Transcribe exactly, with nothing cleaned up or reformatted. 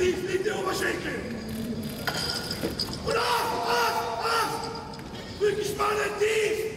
tief in die Oberschenkel. Und acht, acht, acht! Rückenspanne tief!